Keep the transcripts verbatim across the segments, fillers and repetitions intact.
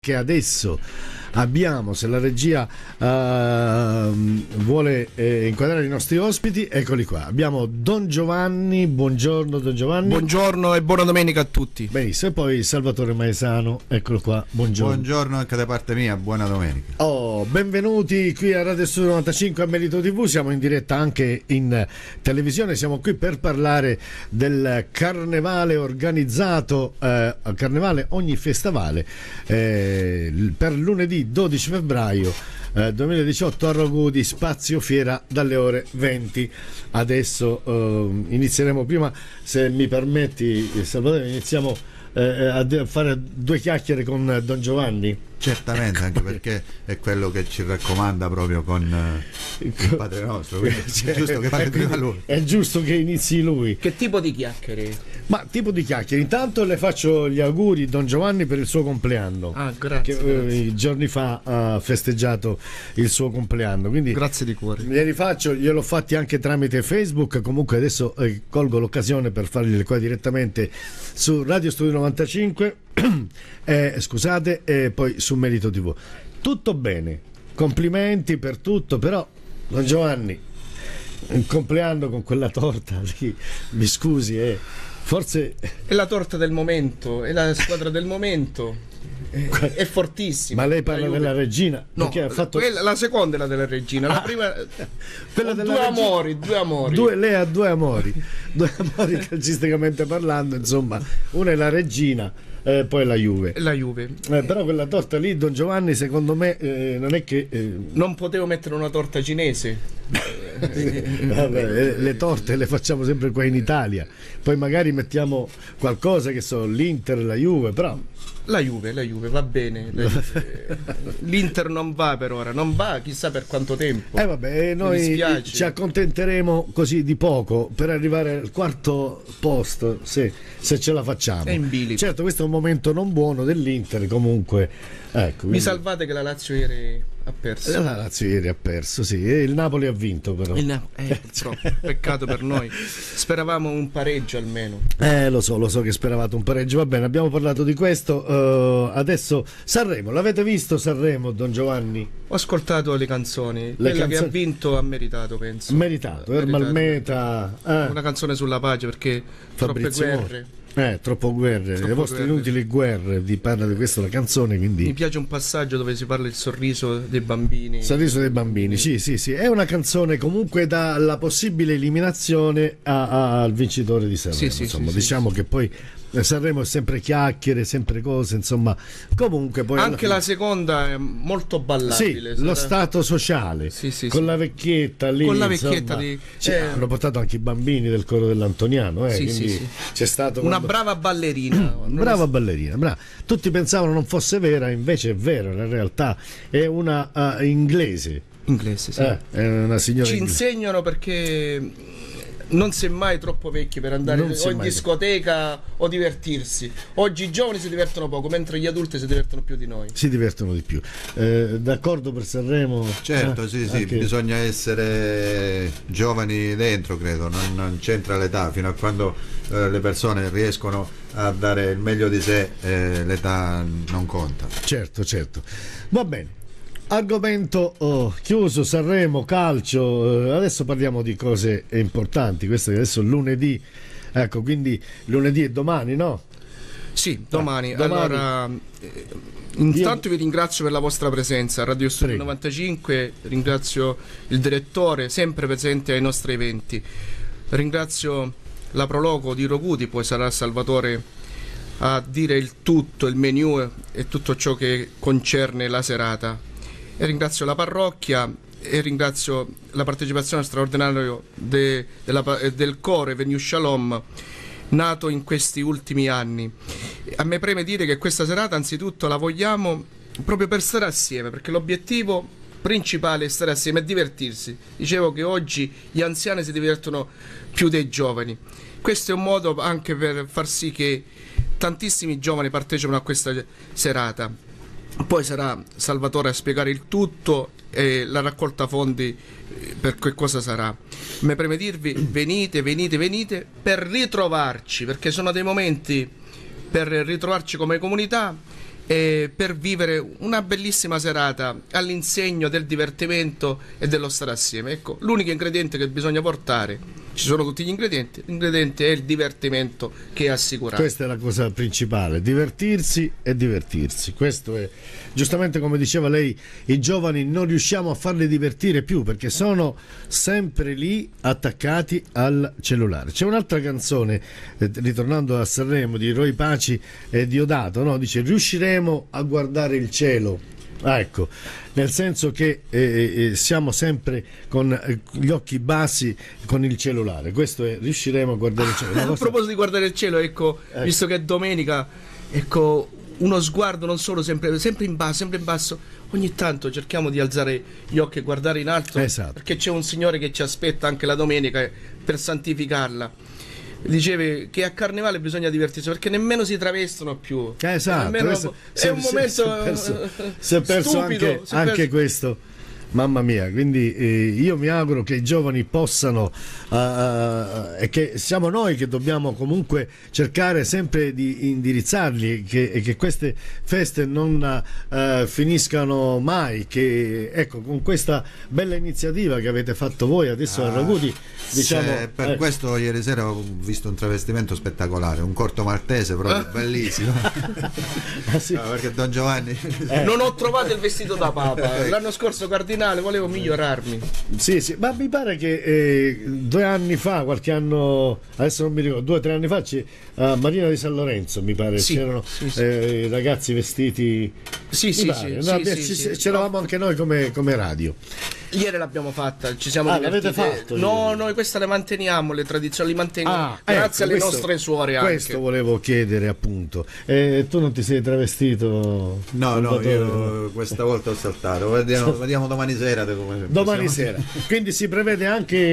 che adesso abbiamo, se la regia uh, vuole eh, inquadrare i nostri ospiti, eccoli qua. Abbiamo Don Giovanni, buongiorno Don Giovanni. Buongiorno e buona domenica a tutti. Benissimo, e poi Salvatore Maesano, eccolo qua, buongiorno. Buongiorno anche da parte mia, buona domenica. Oh, benvenuti qui a Radio Studio novantacinque a Merito tivù, siamo in diretta anche in televisione, siamo qui per parlare del carnevale organizzato, eh, carnevale ogni festivale, eh, per lunedì dodici febbraio eh, duemiladiciotto a Rogudi, spazio fiera dalle ore venti. Adesso eh, inizieremo, prima se mi permetti Salvatore, iniziamo eh, a fare due chiacchiere con Don Giovanni. Certamente, anche perché è quello che ci raccomanda proprio con uh, il Padre Nostro, quindi è giusto che parli prima lui. È giusto che inizi lui. Che tipo di chiacchiere? Ma tipo di chiacchiere, intanto le faccio gli auguri Don Giovanni per il suo compleanno. Ah, grazie, che grazie. Eh, giorni fa ha festeggiato il suo compleanno, quindi grazie di cuore. Glieli faccio, gliel'ho fatti anche tramite Facebook. Comunque adesso eh, colgo l'occasione per farglieli qua direttamente su Radio Studio novantacinque eh, scusate, e poi su Merito tivù. Tutto bene, complimenti per tutto, però Don Giovanni, il compleanno con quella torta lì, mi scusi, eh, forse è la torta del momento, è la squadra del momento, è, è fortissima. Ma lei parla della regina? No, ha fatto... quella, la seconda è la della regina, la ah, prima quella due regina... amori, due amori. Due, lei ha due amori, due amori calcisticamente parlando, insomma, una è la regina, eh, poi la Juve. La Juve. Eh, però quella torta lì, Don Giovanni, secondo me eh, non è che eh... non potevo mettere una torta cinese. Vabbè, le, le torte le facciamo sempre qua in Italia, poi magari mettiamo qualcosa, che so, l'Inter, la Juve, però la Juve, la Juve va bene, la Juve. L'Inter non va per ora, non va chissà per quanto tempo. Eh vabbè, noi ci accontenteremo così di poco per arrivare al quarto posto, se, se ce la facciamo. È in bilico. Certo, questo è un momento non buono dell'Inter, comunque. Ecco, quindi... Mi salvate che la Lazio ieri ha perso. La Lazio ieri ha perso, sì, e il Napoli ha vinto però. Il Na- eh, troppo, peccato per noi. Speravamo un pareggio almeno. Eh, lo so, lo so che speravate un pareggio, va bene, abbiamo parlato di questo. Uh, adesso Sanremo, l'avete visto Sanremo, Don Giovanni? Ho ascoltato le canzoni, le quella canzoni... che ha vinto ha meritato, penso. Meritato, Ermal Meta. Eh. Una canzone sulla pace, perché Fabrizio troppe guerre. Eh, troppo guerre, troppo le vostre guerre. inutili guerre, vi parla di questo la canzone, quindi... Mi piace un passaggio dove si parla del sorriso dei bambini. Sorriso dei bambini, sì, sì, sì. È una canzone comunque dalla possibile eliminazione a, a, al vincitore di Sanremo, sì, sì, insomma, sì, diciamo sì, che poi Sanremo è sempre chiacchiere, sempre cose, insomma, comunque poi anche la seconda è molto ballabile. Sì, sarà... lo stato sociale, sì, sì, con sì. la vecchietta lì, con la insomma, vecchietta di... cioè, eh... hanno portato anche i bambini del coro dell'Antoniano, eh, sì, quindi sì, sì. c'è stato una quando... brava ballerina. brava è... ballerina, brava. Tutti pensavano non fosse vera, invece è vero, in realtà è una uh, inglese. Inglese, sì. Eh, è una signora Ci inglese. insegnano perché non si è mai troppo vecchi per andare Non o in discoteca o divertirsi. Oggi i giovani si divertono poco, mentre gli adulti si divertono più di noi. Si divertono di più. Eh, d'accordo per Sanremo? Certo, eh, sì, sì, anche... bisogna essere giovani dentro, credo, non, non c'entra l'età, fino a quando eh, le persone riescono a dare il meglio di sé, eh, l'età non conta. Certo, certo. Va bene. Argomento oh, chiuso, Sanremo, calcio. Adesso parliamo di cose importanti. Questo è adesso lunedì, ecco, quindi lunedì e domani, no? Sì, domani. Eh, domani. Allora, eh, intanto Io... vi ringrazio per la vostra presenza a Radio Studio Prego. novantacinque, ringrazio il direttore sempre presente ai nostri eventi, ringrazio la Proloco di Rogudi, poi sarà Salvatore a dire il tutto, il menù e tutto ciò che concerne la serata. E ringrazio la parrocchia e ringrazio la partecipazione straordinaria de, della, del coro Venue Shalom, nato in questi ultimi anni. A me preme dire che questa serata anzitutto la vogliamo proprio per stare assieme, perché l'obiettivo principale è stare assieme e divertirsi. Dicevo che oggi gli anziani si divertono più dei giovani. Questo è un modo anche per far sì che tantissimi giovani partecipino a questa serata. Poi sarà Salvatore a spiegare il tutto e la raccolta fondi per che cosa sarà. Mi preme dirvi: venite, venite, venite per ritrovarci, perché sono dei momenti per ritrovarci come comunità e per vivere una bellissima serata all'insegno del divertimento e dello stare assieme. Ecco, l'unico ingrediente che bisogna portare, ci sono tutti gli ingredienti, l'ingrediente è il divertimento, che è assicurato. Questa è la cosa principale, divertirsi e divertirsi. Questo è, giustamente come diceva lei, i giovani non riusciamo a farli divertire più perché sono sempre lì attaccati al cellulare. C'è un'altra canzone, eh, ritornando a Sanremo, di Roy Paci e Diodato, no? Dice: riusciremo a guardare il cielo. Ah, ecco, nel senso che eh, eh, siamo sempre con eh, gli occhi bassi con il cellulare. Questo è, riusciremo a guardare il cielo. Ah, cosa... A proposito di guardare il cielo, ecco, ecco, visto che è domenica, ecco, uno sguardo non solo sempre, sempre in basso, sempre in basso. Ogni tanto cerchiamo di alzare gli occhi e guardare in alto, esatto, perché c'è un Signore che ci aspetta anche la domenica per santificarla. Dicevi che a Carnevale bisogna divertirsi perché nemmeno si travestono più. Eh, esatto, questo, è se, un momento si è perso, si è perso stupido, anche, si è anche perso. questo. Mamma mia, quindi eh, io mi auguro che i giovani possano uh, uh, e che siamo noi che dobbiamo comunque cercare sempre di indirizzarli, che, e che queste feste non uh, finiscano mai, che ecco, con questa bella iniziativa che avete fatto voi adesso ah, a Raguti, diciamo, se, per eh. questo ieri sera ho visto un travestimento spettacolare, un corto maltese proprio ah. bellissimo. Ah, sì. No, perché Don Giovanni eh. non ho trovato il vestito da papa l'anno scorso cardinale, volevo migliorarmi. Sì, sì, ma mi pare che eh, due anni fa, qualche anno, adesso non mi ricordo, due o tre anni fa, a Marina di San Lorenzo mi pare, sì, c'erano sì, sì. Eh, ragazzi vestiti. Sì, sì, sì, no, sì, beh, sì, ci, sì, c'eravamo no. anche noi come, come radio. Ieri l'abbiamo fatta, ci siamo ah, divertiti. l'avete fatto? No, noi queste le manteniamo, le tradizioni le manteniamo, ah, grazie ecco, alle questo, nostre suore anche. Questo volevo chiedere, appunto. Eh, tu non ti sei travestito? No, no, io questa volta ho saltato. Vediamo, vediamo domani sera. Come domani sera. Quindi si prevede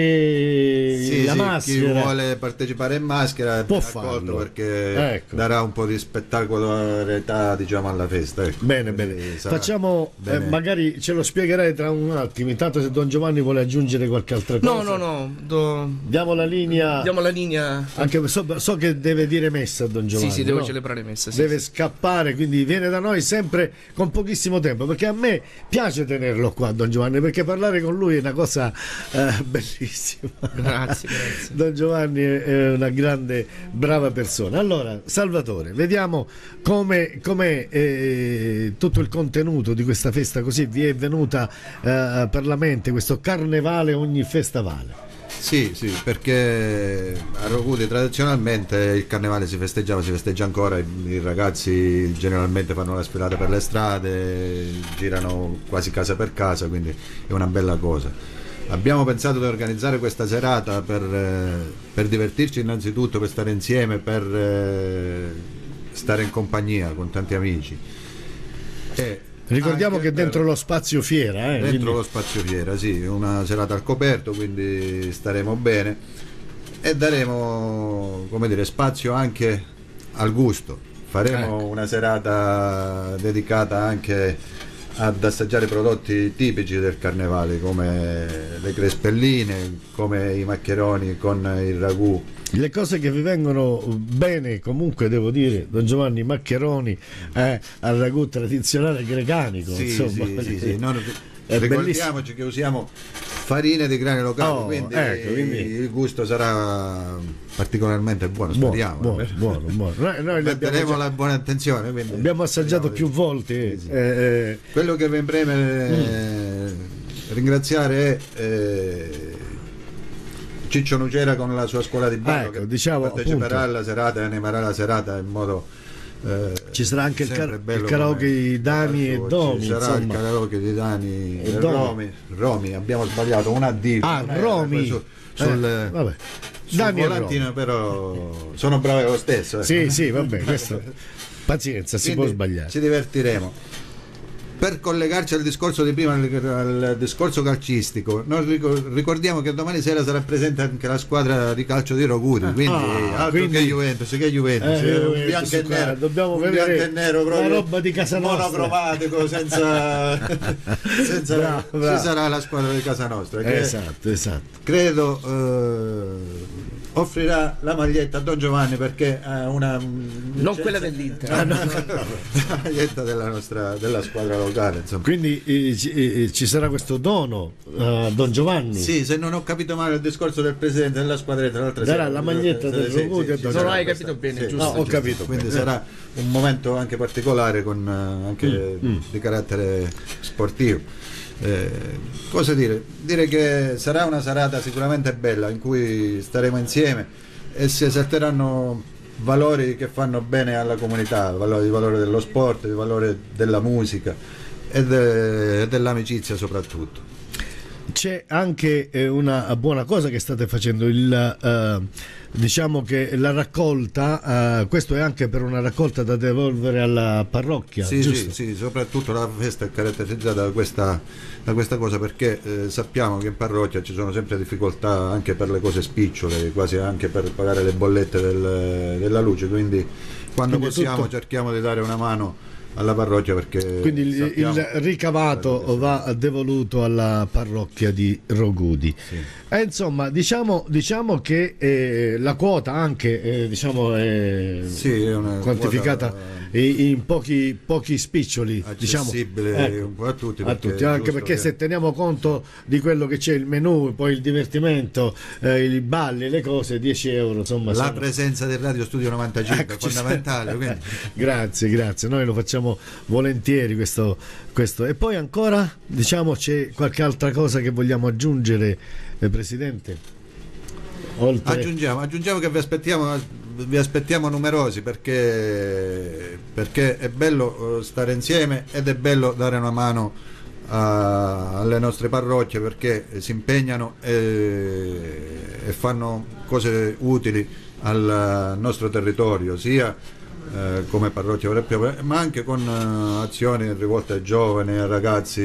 anche sì, la sì, maschera. Chi vuole partecipare in maschera può farlo, perché ecco. darà un po' di spettacolarità, diciamo, alla festa. Ecco. Bene, bene. Facciamo, bene. Eh, magari ce lo spiegherai tra un attimo. Intanto se Don Giovanni vuole aggiungere qualche altra cosa. No, no, no. Do... Diamo la linea. Diamo la linea. Anche so, so che deve dire messa Don Giovanni. Sì, sì, devo no? celebrare messa. Sì, deve sì. scappare, quindi viene da noi sempre con pochissimo tempo, perché a me piace tenerlo qua Don Giovanni, perché parlare con lui è una cosa eh, bellissima. Grazie, grazie. Don Giovanni è una grande, brava persona. Allora, Salvatore, vediamo come com'è eh, tutto il contenuto di questa festa, così vi è venuta eh, per la mente questo carnevale ogni festavale. Sì, sì, perché a Raguti tradizionalmente il carnevale si festeggiava, si festeggia ancora, i ragazzi generalmente fanno la sfilata per le strade, girano quasi casa per casa, quindi è una bella cosa. Abbiamo pensato di organizzare questa serata per, per divertirci innanzitutto, per stare insieme, per stare in compagnia con tanti amici. E ricordiamo anche che dentro per... lo spazio fiera, eh, dentro quindi... lo spazio fiera, sì, una serata al coperto, quindi staremo bene e daremo, come dire, spazio anche al gusto. Faremo ecco. una serata dedicata anche ad assaggiare prodotti tipici del carnevale, come le crespelline, come i maccheroni con il ragù. Le cose che vi vengono bene, comunque devo dire, Don Giovanni, maccheroni eh, al ragù tradizionale grecanico, sì, insomma. Sì, sì, sì. Non, è ricordiamoci bellissimo. Che usiamo farine di grani locali, oh, quindi, ecco, quindi il gusto sarà particolarmente buono, buono, speriamo. Buono, buono, buono. Noi, noi metteremo già... la buona attenzione. Quindi abbiamo assaggiato più volte. Sì, sì. Eh, Quello che mi preme mm. ringraziare è eh, Ciccio Nucera con la sua scuola di ballo, ecco, che diciamo, parteciperà appunto. alla serata e animerà la serata in modo eh, ci sarà anche il, car- il karaoke come... di Dani e Domi, ci sarà insomma. il karaoke di Dani e e Romi. Romi, abbiamo sbagliato una D. Ah, Romi su, sul, eh, vabbè. sul Dani volantino, però sono bravo lo stesso. Eh. Sì, sì, vabbè, questo pazienza, si Quindi può sbagliare. Ci divertiremo. Per collegarci al discorso di prima, al discorso calcistico, noi ricordiamo che domani sera sarà presente anche la squadra di calcio di Roguti, quindi ah, altro quindi, che Juventus, che Juventus, eh, un bianco e nero, dobbiamo un vedere bianco e nero proprio, la roba di casa nostra, monocromatico, senza, senza bravo, bravo. Ci sarà la squadra di casa nostra, che esatto, esatto. credo eh, offrirà la maglietta a Don Giovanni perché ha una non quella dell'Inter, ah, no, no, no, la maglietta della nostra della squadra locale, insomma. Quindi eh, ci, eh, ci sarà questo dono a uh, Don Giovanni. Sì, se non ho capito male il discorso del presidente della squadretta l'altra darà sera, la maglietta del Rogudi a Don Giovanni. Non hai capito bene, sì, giusto? No, ho giusto. capito. Quindi bene. sarà un momento anche particolare con uh, anche mm, mm. di carattere sportivo. Eh, cosa dire? Dire che sarà una serata sicuramente bella in cui staremo insieme e si esalteranno valori che fanno bene alla comunità, il valore, il valore dello sport, il valore della musica e, de, e dell'amicizia soprattutto. C'è anche eh, una buona cosa che state facendo, il, eh, diciamo che la raccolta, eh, questo è anche per una raccolta da devolvere alla parrocchia, sì, giusto? sì, sì, soprattutto la festa è caratterizzata da questa, da questa cosa perché eh, sappiamo che in parrocchia ci sono sempre difficoltà anche per le cose spicciole, quasi anche per pagare le bollette del, della luce, quindi quando quindi possiamo tutto... cerchiamo di dare una mano alla parrocchia perché quindi il, il ricavato va devoluto alla parrocchia di Rogudi. Sì. E insomma diciamo, diciamo che eh, la quota anche eh, diciamo è, sì, è una quantificata quota in pochi, pochi spiccioli, accessibile, diciamo, ecco, un po' a tutti, a tutti anche perché che... se teniamo conto di quello che c'è, il menù, poi il divertimento, eh, i balli, le cose, dieci euro insomma, la sono... presenza del Radio Studio novantacinque ecco, è fondamentale quindi... grazie, grazie, noi lo facciamo volentieri questo, questo. E poi ancora diciamo c'è qualche altra cosa che vogliamo aggiungere, eh, Presidente? Oltre... aggiungiamo, aggiungiamo che vi aspettiamo vi aspettiamo numerosi perché, perché è bello stare insieme ed è bello dare una mano a, alle nostre parrocchie perché si impegnano e, e fanno cose utili al nostro territorio, sia Eh, come parrocchia ma anche con uh, azioni rivolte ai giovani, ai ragazzi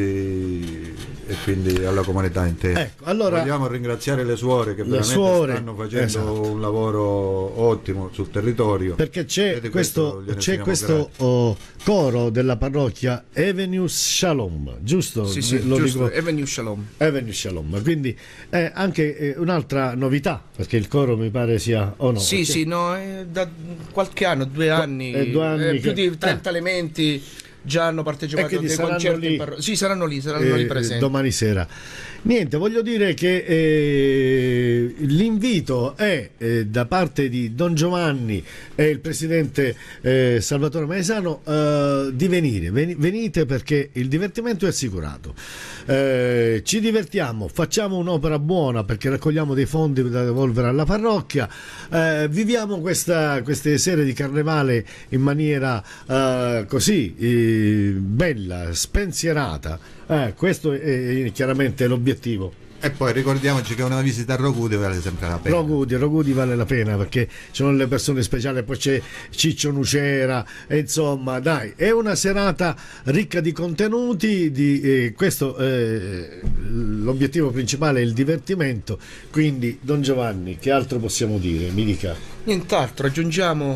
e quindi alla comunità intera. Ecco, allora, vogliamo ringraziare le suore che le veramente suore, stanno facendo esatto. un lavoro ottimo sul territorio perché c'è questo, questo, c'è questo oh, coro della parrocchia Avenues Shalom, giusto? Sì, sì, lo giusto, dico... Avenue Shalom. Avenue Shalom, quindi è anche eh, un'altra novità perché il coro mi pare sia o oh no? Sì, perché... sì, no, è da qualche anno, due anni. Eh, due anni eh, più che... di trenta eh. elementi già hanno partecipato a dei concerti lì, parro- sì, saranno lì, saranno eh, lì presenti domani sera. Niente, voglio dire che eh, l'invito è eh, da parte di Don Giovanni e il presidente eh, Salvatore Maesano eh, di venire, Ven- venite perché il divertimento è assicurato, eh, ci divertiamo, facciamo un'opera buona perché raccogliamo dei fondi da devolvere alla parrocchia, eh, viviamo questa, queste sere di carnevale in maniera eh, così eh, bella, spensierata. Eh, questo è, è chiaramente l'obiettivo. E poi ricordiamoci che una visita a Rogudi vale sempre la pena. Rogudi, Rogudi vale la pena perché ci sono le persone speciali, poi c'è Ciccio Nucera, e insomma dai, è una serata ricca di contenuti, di, eh, questo eh, l'obiettivo principale è il divertimento, quindi Don Giovanni, che altro possiamo dire? Mi dica. Nient'altro, aggiungiamo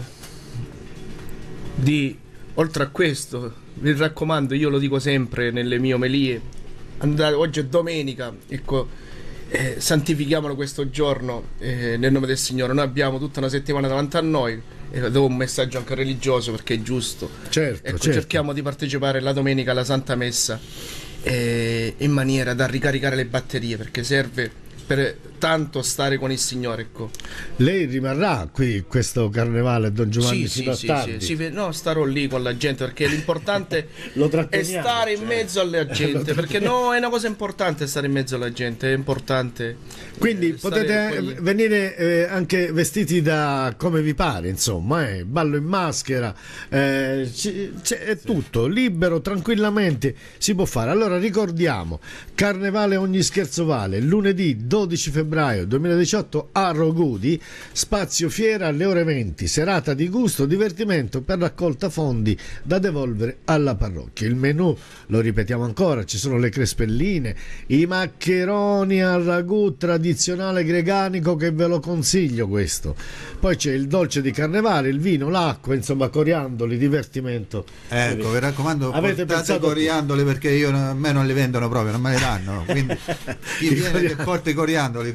di, oltre a questo, vi raccomando, io lo dico sempre nelle mie omelie, andate, oggi è domenica, ecco, eh, santifichiamolo questo giorno eh, nel nome del Signore. Noi abbiamo tutta una settimana davanti a noi e do un messaggio anche religioso perché è giusto. Certo, ecco, certo. Cerchiamo di partecipare la domenica alla Santa Messa eh, in maniera da ricaricare le batterie perché serve per tanto stare con il Signore, ecco. Lei rimarrà qui questo carnevale, Don Giovanni, sì, fino sì, a tardi? sì, sì, no, starò lì con la gente perché l'importante è stare in mezzo alla gente, perché no, è una cosa importante stare in mezzo alla gente, è importante. Quindi eh, potete poi... venire eh, anche vestiti da come vi pare, insomma, eh, ballo in maschera, eh, c- c- è tutto libero, tranquillamente si può fare. Allora ricordiamo, Carnevale Ogni Scherzo Vale, lunedì dodici febbraio duemiladiciotto a Rogudi, spazio fiera alle ore venti, serata di gusto, divertimento per raccolta fondi da devolvere alla parrocchia. Il menù, lo ripetiamo ancora, ci sono le crespelline, i maccheroni al ragù tradizionale greganico che ve lo consiglio questo, poi c'è il dolce di carnevale, il vino, l'acqua, insomma coriandoli, divertimento. Ecco, vi raccomando, avete pensato coriandoli perché io, a me non li vendono proprio, non me li danno, quindi chi viene che porta i coriandoli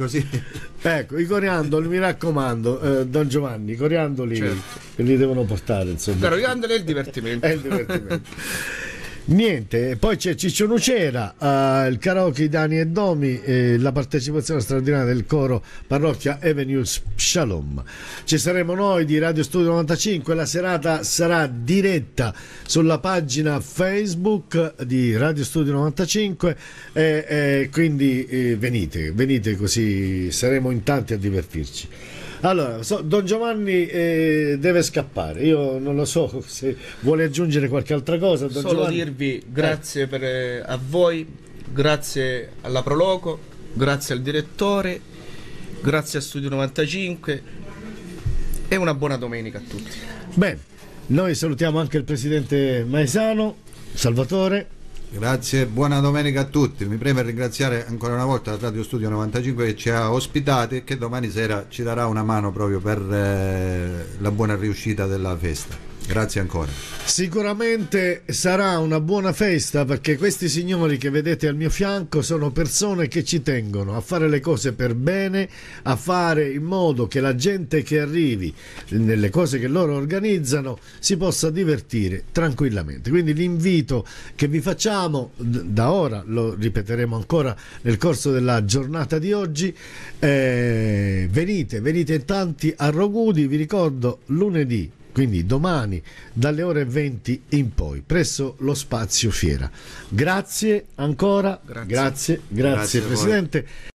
così. Ecco, i coriandoli, mi raccomando, eh, Don Giovanni, i coriandoli certo. che li devono portare, insomma. Però i coriandoli è il divertimento. È il divertimento. Niente, poi c'è Ciccio Nucera, uh, il karaoke Dani e Domi, eh, la partecipazione straordinaria del coro Parrocchia Avenues Shalom. Ci saremo noi di Radio Studio novantacinque, la serata sarà diretta sulla pagina Facebook di Radio Studio novantacinque, eh, eh, quindi eh, venite, venite così saremo in tanti a divertirci. Allora, so, Don Giovanni eh, deve scappare, io non lo so se vuole aggiungere qualche altra cosa. Don Solo Giovanni? dirvi grazie eh. per, eh, a voi, grazie alla Proloco, grazie al direttore, grazie a Studio novantacinque e una buona domenica a tutti. Bene, noi salutiamo anche il presidente Maesano, Salvatore. Grazie, buona domenica a tutti. Mi preme ringraziare ancora una volta la Radio Studio novantacinque che ci ha ospitati e che domani sera ci darà una mano proprio per eh, la buona riuscita della festa. Grazie ancora. Sicuramente sarà una buona festa, perché questi signori che vedete al mio fianco sono persone che ci tengono a fare le cose per bene, a fare in modo che la gente che arrivi nelle cose che loro organizzano si possa divertire tranquillamente. Quindi l'invito che vi facciamo da ora, lo ripeteremo ancora nel corso della giornata di oggi, eh, venite, venite in tanti a Rogudi, vi ricordo lunedì, quindi domani dalle ore venti in poi presso lo Spazio Fiera. Grazie ancora, grazie, grazie, grazie, grazie Presidente.